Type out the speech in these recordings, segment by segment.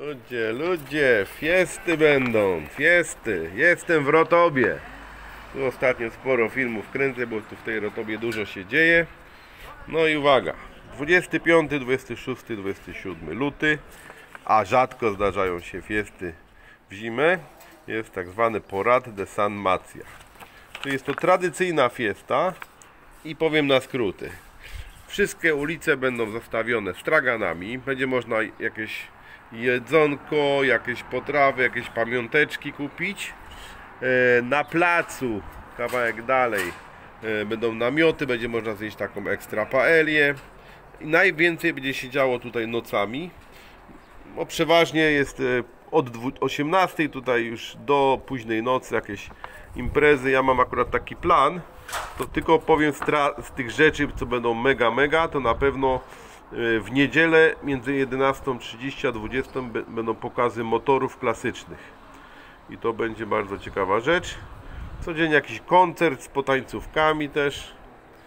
Ludzie, fiesty będą, fiesty. Jestem w Rotobie. Tu ostatnio sporo filmów kręcę, bo tu w tej Rotobie dużo się dzieje. No i uwaga, 25, 26, 27 luty, a rzadko zdarzają się fiesty w zimę. Jest tak zwany Parade de San Macia. To jest to tradycyjna fiesta i powiem na skróty. Wszystkie ulice będą zastawione straganami. Będzie można jakieś jedzonko, jakieś potrawy, jakieś pamiąteczki kupić. Na placu, kawałek dalej, będą namioty, będzie można zjeść taką ekstra paelię. I najwięcej będzie się działo tutaj nocami. Bo przeważnie jest od 18 tutaj już do późnej nocy jakieś imprezy. Ja mam akurat taki plan. To tylko powiem z tych rzeczy, co będą mega, to na pewno w niedzielę między 11:30 a 20 będą pokazy motorów klasycznych. I to będzie bardzo ciekawa rzecz. Codziennie jakiś koncert z potańcówkami też.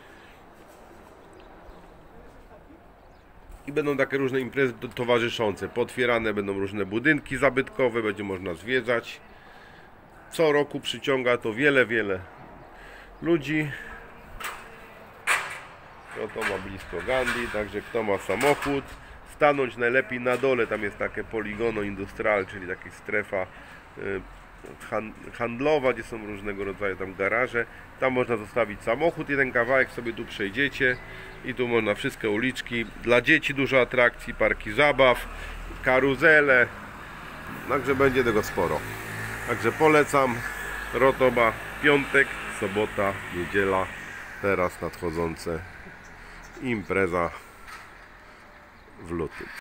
I będą takie różne imprezy towarzyszące. Pootwierane będą różne budynki zabytkowe, będzie można zwiedzać. Co roku przyciąga to wiele ludzi. To ma blisko Gandhi, także kto ma samochód, stanąć najlepiej na dole, tam jest takie poligono industrial, czyli taka strefa handlowa, gdzie są różnego rodzaju tam garaże. Tam można zostawić samochód, jeden kawałek sobie tu przejdziecie i tu można wszystkie uliczki. Dla dzieci dużo atrakcji, parki zabaw, karuzele, także będzie tego sporo. Także polecam. Rotoba, piątek, sobota, niedziela, teraz nadchodzące impreza w lutym.